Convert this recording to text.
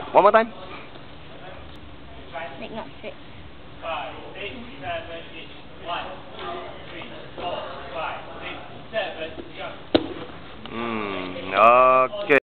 One more time. Make not straight. 5, 6, 7, 8, 1, 2, 3, 4, 5, 6, 7, jump. Okay.